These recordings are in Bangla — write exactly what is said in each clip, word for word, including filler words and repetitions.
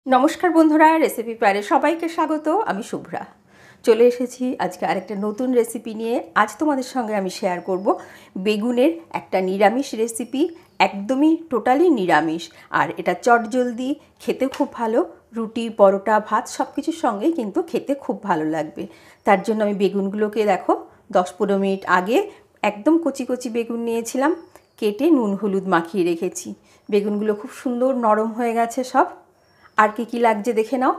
নমস্কার বন্ধুরা, রেসিপি প্যারে সবাইকে স্বাগত। আমি শুভ্রা চলে এসেছি আজকে আরেকটা নতুন রেসিপি নিয়ে। আজ তোমাদের সঙ্গে আমি শেয়ার করব বেগুনের একটা নিরামিষ রেসিপি, একদমই টোটালি নিরামিষ। আর এটা চটজলদি, খেতে খুব ভালো, রুটি পরোটা ভাত সব কিছুর সঙ্গেই কিন্তু খেতে খুব ভালো লাগবে। তার জন্য আমি বেগুনগুলোকে দেখো দশ পনেরো মিনিট আগে একদম কচি কচি বেগুন নিয়েছিলাম, কেটে নুন হলুদ মাখিয়ে রেখেছি। বেগুনগুলো খুব সুন্দর নরম হয়ে গেছে সব। আর কি কি লাগছে দেখে নাও।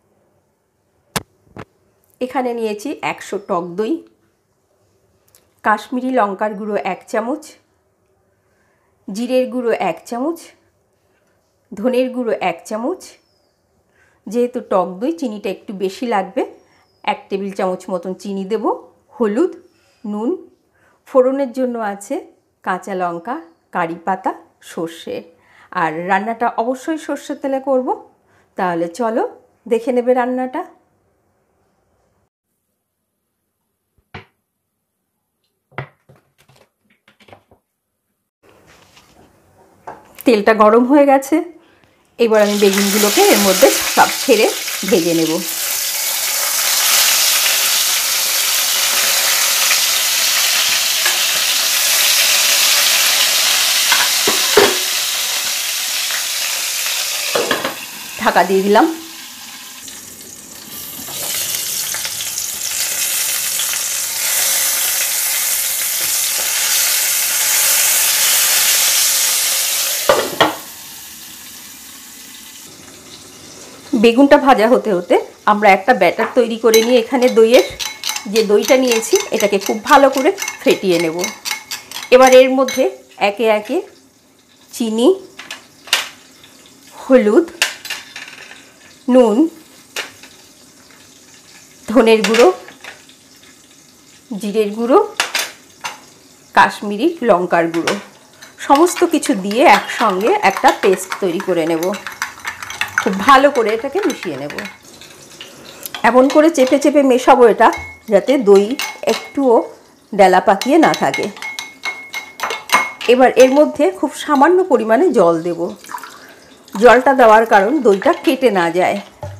এখানে নিয়েছি একশো টক দই, কাশ্মীরি লঙ্কার গুঁড়ো এক চামচ, জিরের গুঁড়ো এক চামচ, ধনের গুঁড়ো এক চামচ। যেহেতু টক দই চিনিটা একটু বেশি লাগবে, এক টেবিল চামচ মতন চিনি দেব। হলুদ, নুন, ফোড়নের জন্য আছে কাঁচা লঙ্কা, কারি পাতা, সর্ষে। আর রান্নাটা অবশ্যই সর্ষের তেলে করব। তাহলে চলো দেখে নেবে রান্নাটা। তেলটা গরম হয়ে গেছে, এবার আমি বেগুনগুলোকে এর মধ্যে সব ছেড়ে ভেজে নেব। ঢাকা দিয়ে দিলাম। বেগুনটা ভাজা হতে হতে আমরা একটা ব্যাটার তৈরি করে নিয়ে এখানে দইয়ের যে দইটা নিয়েছি এটাকে খুব ভালো করে ফেটিয়ে নেব। এবার এর মধ্যে একে একে চিনি, হলুদ, নুন, ধনের গুঁড়ো, জিরের গুঁড়ো, কাশ্মীরি লঙ্কার গুঁড়ো সমস্ত কিছু দিয়ে একসঙ্গে একটা পেস্ট তৈরি করে নেব। খুব ভালো করে এটাকে মিশিয়ে নেব। এমন করে চেপে চেপে মেশাবো এটা, যাতে দই একটুও ডেলা পাকিয়ে না থাকে। এবার এর মধ্যে খুব সামান্য পরিমাণে জল দেব। জলটা দেওয়ার কারণ দইটা কেটে না যায়।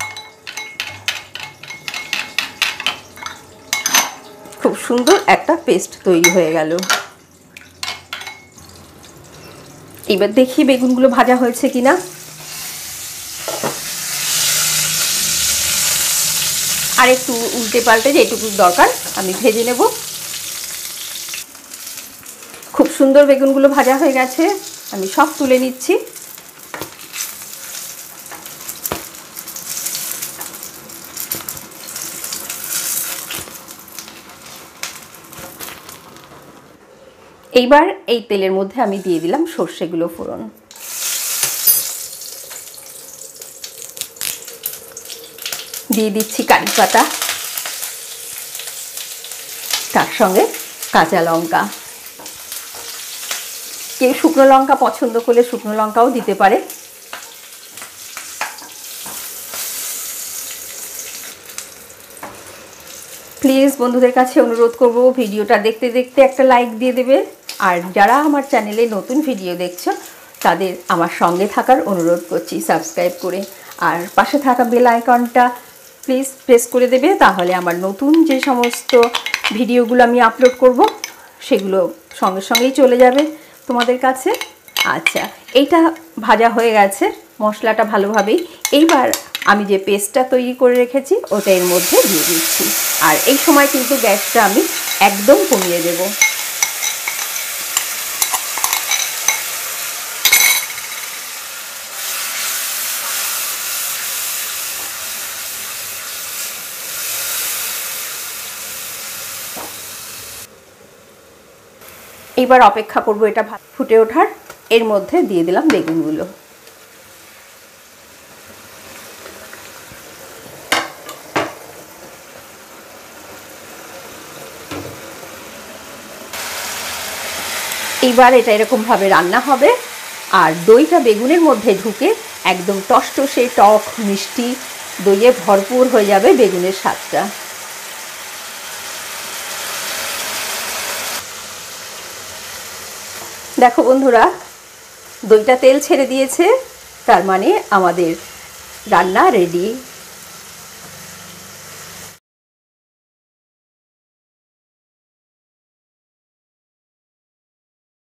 খুব সুন্দর একটা পেস্ট তৈরি হয়ে গেল। এবার দেখি বেগুনগুলো ভাজা হয়েছে কিনা। আর একটু উল্টে পাল্টে যেটুকু দরকার আমি ভেজে নেব। খুব সুন্দর বেগুনগুলো ভাজা হয়ে গেছে, আমি সব তুলে নিচ্ছি। এইবার এই তেলের মধ্যে আমি দিয়ে দিলাম সর্ষেগুলো ফোড়ন। দিয়ে দিচ্ছি কারি পাতা, তার সঙ্গে কাঁচা লঙ্কা। কেউ শুকনো লঙ্কা পছন্দ করলে শুকনো লঙ্কাও দিতে পারে। প্লিজ বন্ধুদের কাছে অনুরোধ করব, ভিডিওটা দেখতে দেখতে একটা লাইক দিয়ে দেবে। আর যারা আমার চ্যানেলে নতুন ভিডিও দেখছো তাদের আমার সঙ্গে থাকার অনুরোধ করছি সাবস্ক্রাইব করে। আর পাশে থাকা বেল আইকনটা প্লিজ প্রেস করে দেবে, তাহলে আমার নতুন যে সমস্ত ভিডিওগুলো আমি আপলোড করব সেগুলো সঙ্গে সঙ্গেই চলে যাবে তোমাদের কাছে। আচ্ছা, এইটা ভাজা হয়ে গেছে মশলাটা ভালোভাবেই। এইবার আমি যে পেস্টটা তৈরি করে রেখেছি ওটা এর মধ্যে দিয়ে দিচ্ছি। আর এই সময় কিন্তু গ্যাসটা আমি একদম কমিয়ে দেব। এইবার অপেক্ষা করব এটা ফুটে ওঠার। এর মধ্যে দিয়ে দিলাম বেগুনগুলো। এইবার এটা এরকমভাবে রান্না হবে আর দইটা বেগুনের মধ্যে ঢুকে একদম টসটসে টক মিষ্টি দইয়ে ভরপুর হয়ে যাবে বেগুনের স্বাদটা। দেখো বন্ধুরা, দইটা তেল ছেড়ে দিয়েছে, তার মানে আমাদের রান্না রেডি।